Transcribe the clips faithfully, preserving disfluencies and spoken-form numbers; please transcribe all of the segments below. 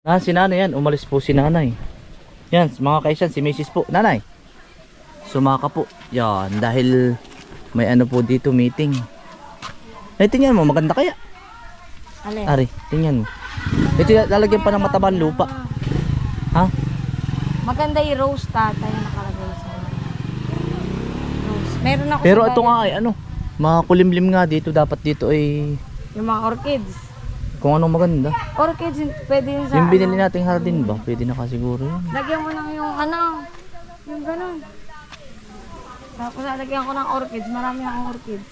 Ah, si nanay yan. Umalis po si nanay. Yan, mga kaisan, si Missus po. Nanay, sumaka po. Yan, dahil may ano po dito, meeting. Ay, tingnan mo, maganda kaya. Alin? Ari, tingnan mo. Ito lalagyan pa ng matabang lupa. Ha? Maganda yung rose, tatay, nakalagay sa rose. Meron ako Pero sa ito bayan. nga ay ano, makulimlim nga dito. Dapat dito ay Yung mga orchids. kung anong maganda. Orchids, pwede yun sa Yung binili ano. nating hardin ba? Pwede na kasiguro yun. Lagyan mo lang yung ano, yung ganun. Tapos lalagyan ko ng orchids, marami akong orchids.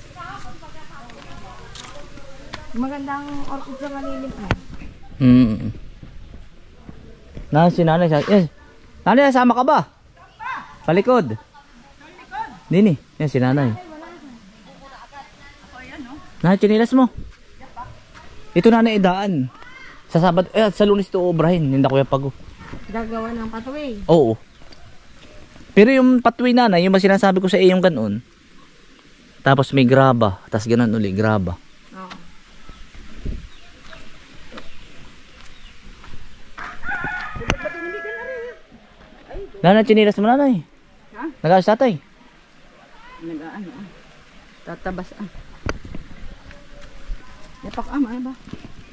Magandang orchids sa malilim eh. Hmm. Na si nanay sa yes. Nanay, sama ka ba? Palikod. Dini, yan si nanay. Nanay, chinilas mo. Ito nanay idaan. Sa Sabado, eh sa Lunes to obrahin, hindi kuya pago. Gagawa ng pathway. Oo. Pero yung pathway nanay, yung sinasabi ko sa iyo yung ganoon. Tapos may graba, tapos ganoon uli, graba. Oo. Nanay, chinilas mo nanay. Ha? Nag-aas tatay. Nag-ano ah. Tatabas ah. Yapak ah, ano ba?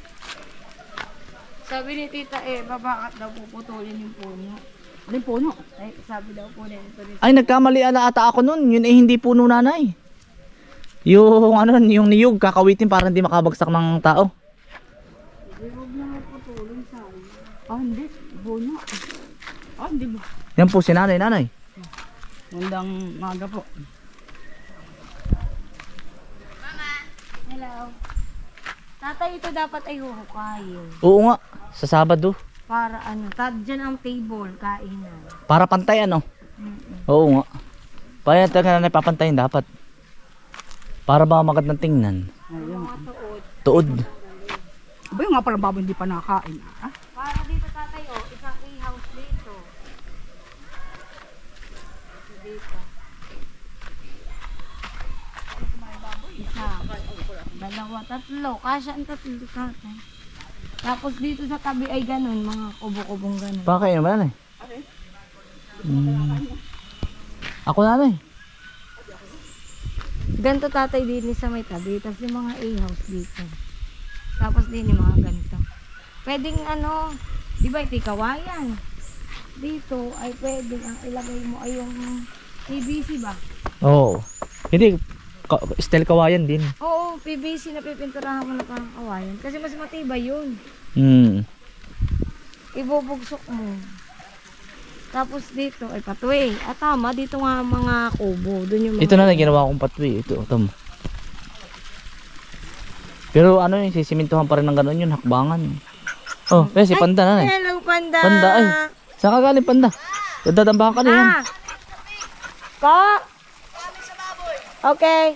Sabi ni tita eh, babakat daw puputulin yung puno. Ano yung puno? Ay, sabi daw po nito rin. Ay, nagkamali ala ata ako nun. Yun ay hindi puno nanay. Yung ano, yung niyog, kakawitin para hindi makabagsak ng tao. Hindi, huwag na puputulin sa akin. Ah, hindi. Puno. Ah, hindi ba? Yan po si nanay, nanay. Magandang maga po. Mama! Hello. Tatay, ito dapat ay huhukayin. Oo nga, sa Sabado. Para ano, tad dyan ang table, kainan. Para pantay ano. Mm-mm. Oo nga. Kaya talaga nanay papantayin dapat. Para ba magad ng tingnan. Ayun. Mga tuod. Tuod. Ba yung nga pala baboy hindi pa nakain. Ah? Para dito tatay, oh, isang e-house dito. Dito. Isa. Dalawa, tatlo. Kasya ang tatlo tatay. Tapos dito sa tabi ay ganun, mga kubo-kubong ganun. Pakain naman nanay. Hmm. Ako nanay. Ganito tatay din sa may tabi. Tapos yung mga e-house dito. Tapos din yung mga ganito. Pwedeng ano, di ba iti kawayan? Dito ay pwedeng ang ilagay mo ay yung P V C ba? Oo. Hindi, ka style kawayan din. Oo, P V C na pipinturahan mo na parang kawayan. Kasi mas matibay yun. Hmm. Ibubugsok mo. Tapos dito ay pathway. At tama, dito nga mga kubo. Doon yung mga... Ito na ginawa kong patwi. Ito, ito. Pero ano yung sisimintuhan pa rin ng gano'n yun, hakbangan. Oh, eh si Panda nanay. Hello, Panda! Panda, ay. Saan ka galing Panda? Dadambahan ka na yan. Ah! Ko? Okay.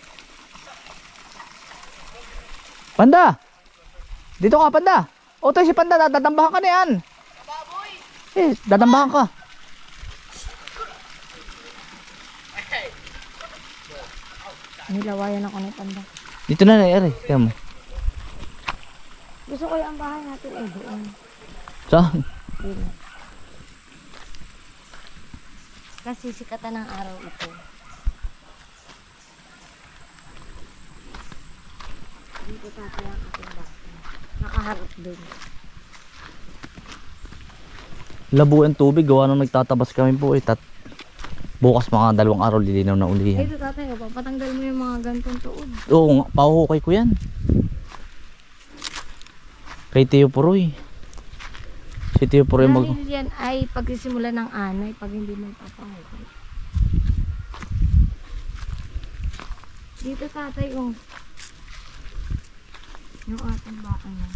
Panda! Dito ka, Panda! O, tayo si Panda, dadambahan ka na yan. Eh, dadambahan ka. Nilawayan ako ni Panda. Dito na na, ere. Kaya mo. Gusto ko yung bahay natin eh doon. Saan? Dito. Kasi sikatan ng araw ito. Dito tatay ang ating bahay. Nakaharap doon. Labo ang tubig, gawa nung nagtatabas kami po eh. Tat bukas mga dalawang araw lilinaw na uli yan. Dito tatay, oh, papatanggal mo yung mga gantong tuod. Oo nga, pahuhukay ko yan. Kay Teo Puroy. Si Teo Puroy mag... Dahil yan ay pagsisimula ng anay pag hindi mo ipapahukay. Dito tatay, oh. Yung ating baka na.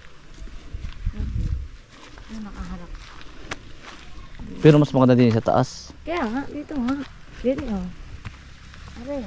Yung nakaharap. Pero mas maganda din sa taas. Kaya nga, dito nga. Dito, oh. Are.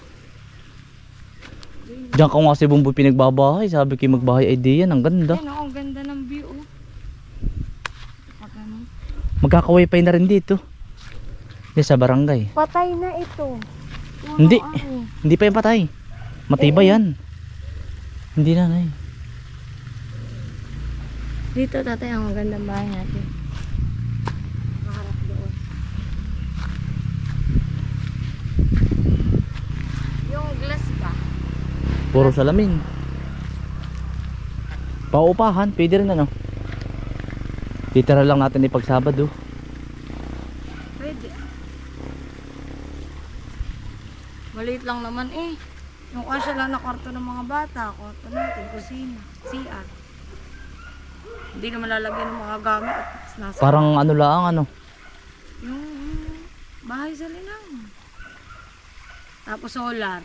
Diyan ka nga si Bumboy pinagbabahay. Sabi ko magbahay ay di yan. Ang ganda. Yan, oh, ang ganda ng view, oh. Pag ano. Magkakawaypay na rin dito. Di sa barangay. Patay na ito. Puno Hindi. ano. Hindi pa yung patay. Matibay yan. Hindi na, nay. Dito tatay ang magandang bahay natin. Maharap doon. Yung glass ba? Puro salamin. Paupahan, pwede rin ano. Titira lang natin ipag Sabado. Pwede. Maliit lang naman eh. Yung kasya lang na kwarto ng mga bata, kwarto natin, kusina, C R. Hindi naman lalagyan ng mga gamit. At nasa Parang ano lang ano. yung bahay sa linang. Tapos solar.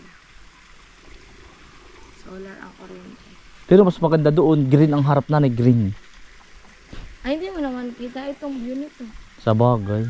Solar ang kuryente. Pero mas maganda doon, green ang harap na ni green. Ay, hindi mo naman kita itong view nito. Sa bagay.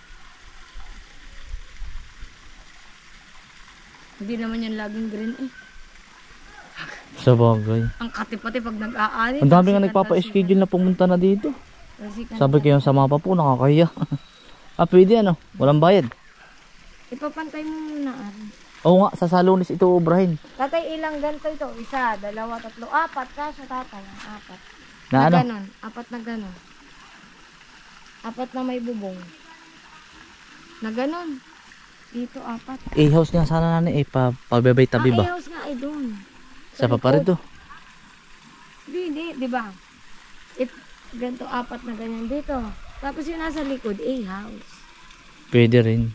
Hindi naman yan laging green eh. Sa bagay. Ang kati-pati pag nag-aani. Ang dami nga nagpapa-schedule na pumunta na dito. Sabi ko yung sama pa po, nakakaya. Ah, pwede ano, walang bayad. Ipapantay mo muna. ah. Oo nga, sa Salonis ito ubrahin. Tatay, ilang ganito ito? Isa, dalawa, tatlo, apat. Kasya tatay, ang apat. Na ano? ganon. Apat na ganon. Apat na may bubong. Na ganon. Dito apat. Eh, house nga sana na eh, pa, pababay tabi Ah, ba? i-house nga ay doon. Sa paparito. Hindi, hindi, di ba? If ganito apat na ganyan dito. Tapos yung nasa likod, A-house. Pwede rin.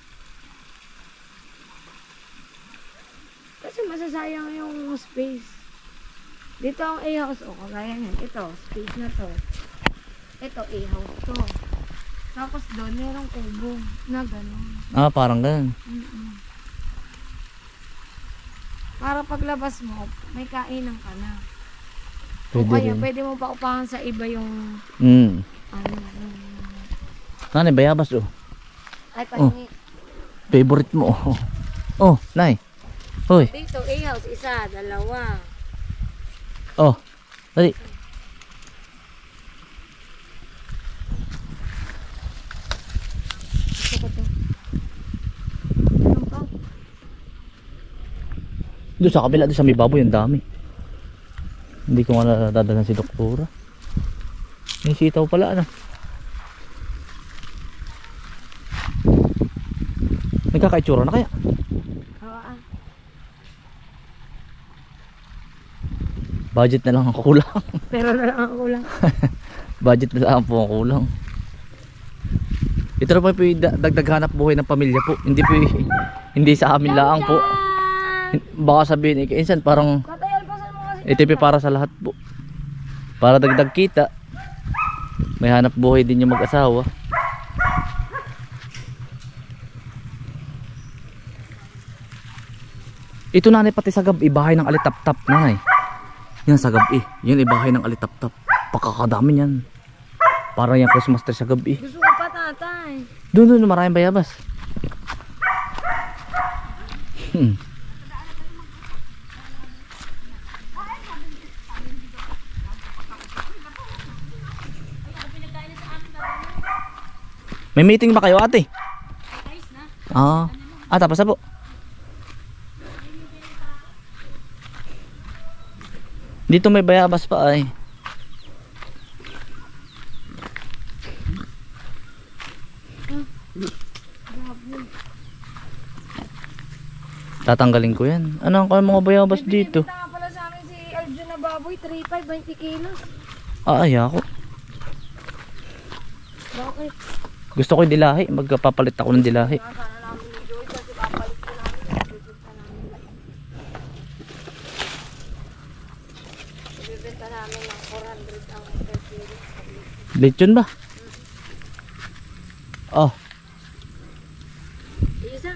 Kasi masasayang yung space. Dito ang A-house, o kagaya niyan. Ito, space na to. Ito, A-house to. Tapos doon, merong kubo na gano'n. Ah, parang ganun. Mm-mm. Para paglabas mo, may kainan ka na. O Pwede kaya, rin. pwede mo pa upahan sa iba yung, Hmm. ano, yung, Nanay, bayabas oh. ay, pahingi. Favorite mo oh. Oh, nay. Hoy. Dito, A-house, isa, dalawa. Oh. Dali. Gusto ko to. Meron pa. Doon sa kabila, doon sa may baboy, ang dami. Hindi ko nga nadadalan si Doktora. May sitaw pala ano. Nagkakaitsura na kaya? Oo, ah. Budget na lang ang kulang. Pero na lang ako lang. Budget na lang po ang kulang. Ito na po yung dagdag hanap buhay ng pamilya po. Hindi po y- hindi sa amin lang po. Baka sabihin eh, insan parang Tatay, alpasan mo kasi. ito po para sa lahat po. Para dagdag kita. May hanap buhay din yung mag-asawa. Ito nanay pati sa gabi, bahay ng alitap-tap nanay. Yan sa gabi, yan ibahay ng alitap-tap. Pakakadami yan. Parang yung Christmas tree sa gabi. Gusto ko pa, tatay. Doon doon maraming bayabas. Hmm. May meeting ba kayo ate? Ah, ah tapos na po. Dito may bayabas pa ay. Tatanggalin ko yan. Ano ang mga bayabas dito? Binibenta nga pala sa amin si Arjun na baboy, three five, twenty kilos. Ah, ay ako. Bakit? Gusto ko yung dilahi. Magpapalit ako ng dilahi. Sana namin ni Joy kasi papalit ko namin. Bibenta namin. Bibenta namin ng four hundred ang per kilo. Lechon ba? Oh, Isa?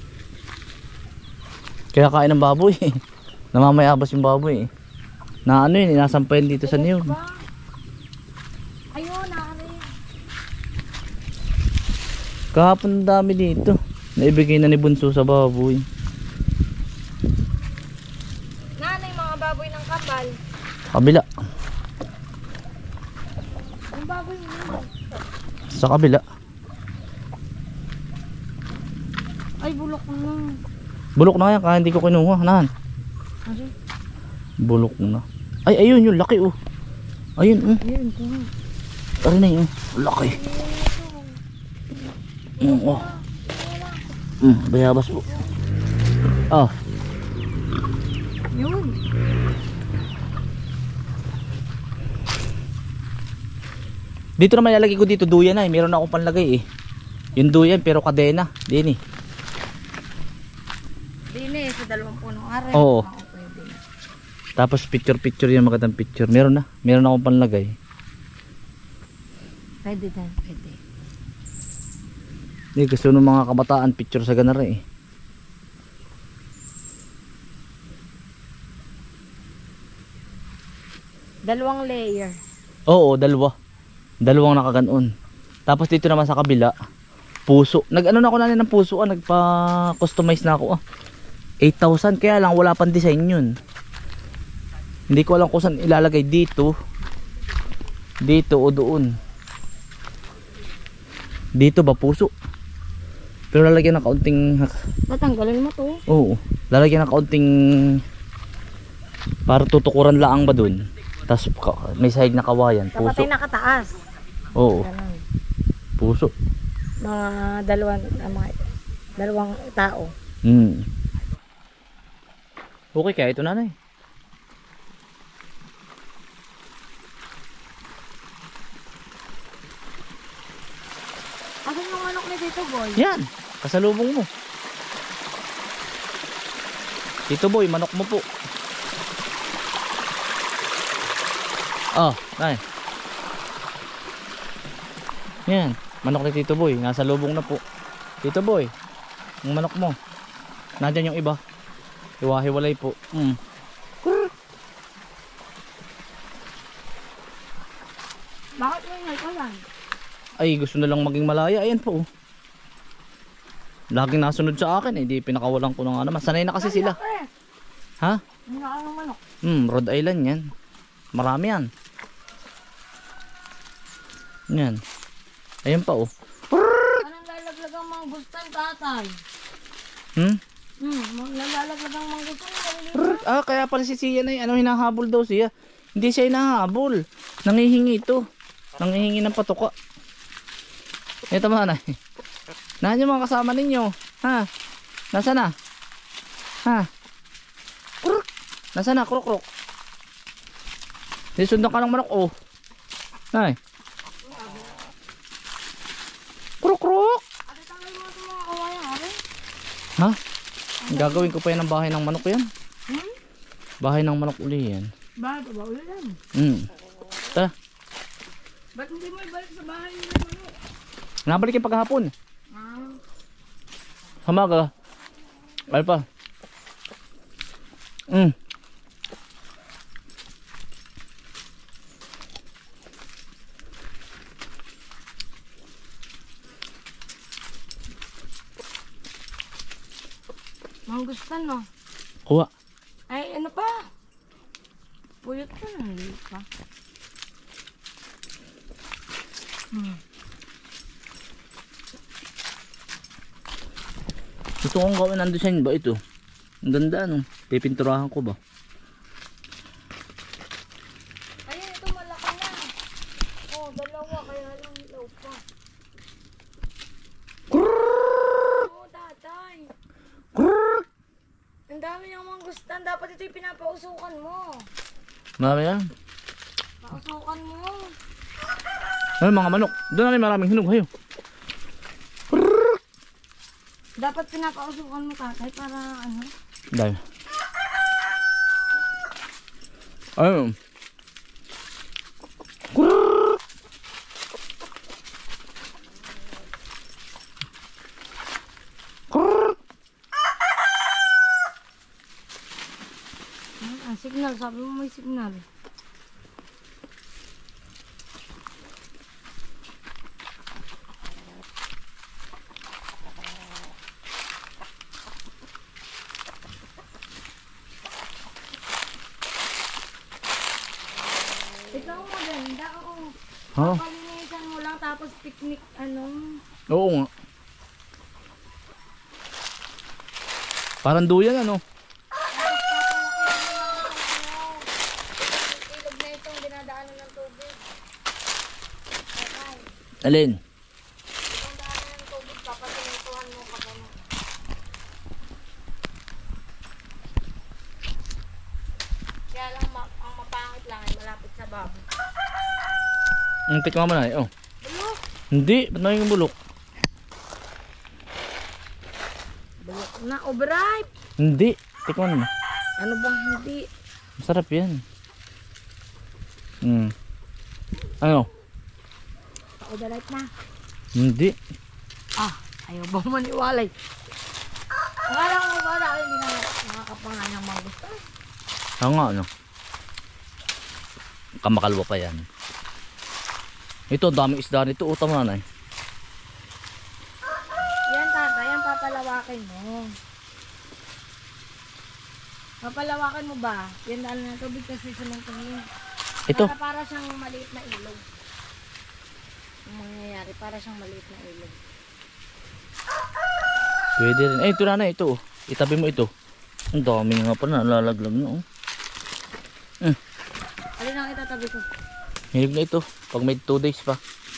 kaya kain ng baboy. Namamayabas yung baboy. Na ano yun, inasampayan dito sa niyog. Ba? Ayun, naari. Kahapon ang dami dito. Naibigay na ni Bunso sa baboy. Nanay, mga baboy ng kapal. Kabila. Yung baboy mo. Sa kabila. Ay, bulok na. Bulok na yan, kaya hindi ko kinuha. Nahan. Ano? Bulok na. Ay, ayun yung laki oh. Ayun, oh. Ayun, ito. Ari na yun. Laki. Mm, oh. Mm, bayabas po. Ah. Yun. Dito naman ilalagay ko dito duyan na eh. Meron na akong panlagay eh. Yung duyan pero kadena. Din eh. Dini, sa dalawang punong aray. Oo. Ako pwede. Tapos picture picture yan, magandang picture. Meron na. Meron na akong panlagay. Pwede din, pwede. Hindi gusto ng mga kabataan picture sa ganara eh. Dalawang layer. Oo, dalawa. Dalawang nakaganon. Tapos dito naman sa kabila, puso. Nag-ano na ako na ng puso, ah. Nagpa-customize na ako ah. eight thousand, kaya lang wala pang design yun. Hindi ko alam kung saan ilalagay, dito. Dito o doon. Dito ba puso? Pero lalagyan ng kaunting, Tatanggalin mo to. oo, lalagyan ng kaunting, para tutukuran laang ba doon. Tapos ka- may sahig na kawayan, Dapat puso. ay nakataas. Oo, Ganun. puso. Mga dalawang, ah, mga dalawang tao. Hmm. Okay kaya ito, nanay. Asan yung manok ni Tito Boy? Yan, kasalubong mo. Tito Boy, manok mo po. Oh, nay. Yan, manok ni Tito Boy, nasa lubong na po. Tito Boy, yung manok mo. Nandiyan yung iba. Hiwa-hiwalay po. Mm. Bakit mo yung ko yan? Ay, gusto na lang maging malaya. Ayan po. Oh. Laging nasunod sa akin eh. Di pinakawalan ko na nga naman. Sanay na kasi sila. Ha? Hindi na ang manok. Hmm, Rhode Island yan. Marami yan. Yan. Ayan pa oh. Anong lalaglag ang mga gustan, tatay? Hmm? Hmm, lalaglag ang mga gustan. Rrrt. Ah, kaya pala si Siya na ano, hinahabol daw siya. Hindi siya hinahabol. Nangihingi ito. Nangihingi ng patuka. Ito mga na. Nahan yung mga kasama ninyo. Ha? Nasa na? Ha? Kruk. Nasa na? Kruk kruk. Sisundan ka ng manok oh. Ay. Kruk kruk. Ate, tanggal mo ito mga kawayan, ate? Ha? Gagawin ko pa yan ng bahay ng manok yan. Hmm? Bahay ng manok uli yan. Bakit ba ulan? Hmm. Tara. Ba't hindi mo ibalik sa bahay nila manok? Nabalik yung paghapon. Ah, Hamaga. Ano pa? Hmm. manggustan no? Kuha. Ay, ano pa? Puyot ka na, hindi pa. Hmm. Gusto kong gawin ng design ba ito? Ang ganda no. Pipinturahan ko ba? Ayun, ito malaki na. Oh, dalawa, kaya lang ilaw pa. Oo, tatay. Ang dami yung manggustan. Dapat ito yung pinapausukan mo. Marami yan. Pausukan mo. Ay, mga manok. Doon na rin maraming hinog. Hayo. Dapat pinapausukan mo, tatay, para ano. Dahil. Ayun. Ah, signal. Sabi mo may signal. Ito ang maganda. Oo. Ha? Palinisan mo lang tapos picnic ano. Oo nga. Parang duyan ano. Ilog na itong dinadaanan ng tubig. Alin? Kung daanan ng tubig, papasinutuhan mo pag ano. Kaya lang, ma ang mapangit lang ay malapit sa babo. Ang tikma mo na eh. Oh. Bulok! Hindi. Ba't na yung bulok? Bulok na, overripe! Hindi. Tikman mo. Ano bang hindi? Masarap yan. Hmm. Ano? Pa-overripe na. Hindi. Ah, ayaw ba maniwalay? Akala ko ba na hindi na nakakapangan ng mga gusto? Oo nga, ano? Kamakalwa pa yan. Ito, daming isda nito. Utang na, nanay. Yan tata, yan papalawakin mo. Papalawakan mo ba? Yan dahil na tubig kasi sa mga tingin. Ito. Para, para siyang maliit na ilog. Ang mangyayari, para siyang maliit na ilog. Pwede rin. Eh, ito na, ito. Oh. Itabi mo ito. Ang dami nga pa na. Lalaglag na. Oh. Hmm. Alin ang itatabi ko? Hilig na ito. Pag may two days pa.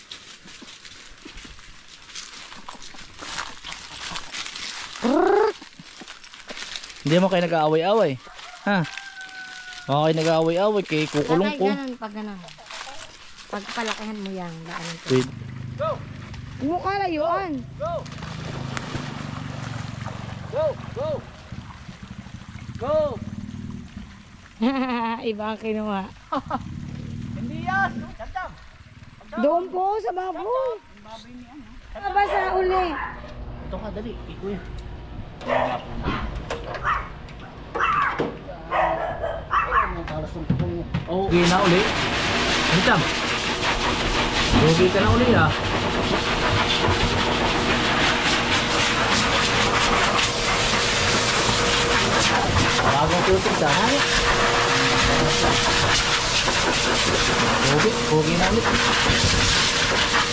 Hindi mo kayo nag-aaway-aaway. Ha? Baka kayo nag-aaway-aaway. Kaya kukulong Tatay, ko. ganun, pag ganun. Pag palakihan mo yan, daanan ko. Wait. Huwag mo kalayuan. Go! Go! Go! Go! Iba ang kinuha. Hindi yan! Tandam! Doon po sa baboy. Ano ba sa uli? Ito ka, dali. Iko yan. Oh, okay na uli. Tandam! Lugi ka na uli ha. Bagong tutok sa hari. Lugi, lugi na ulit.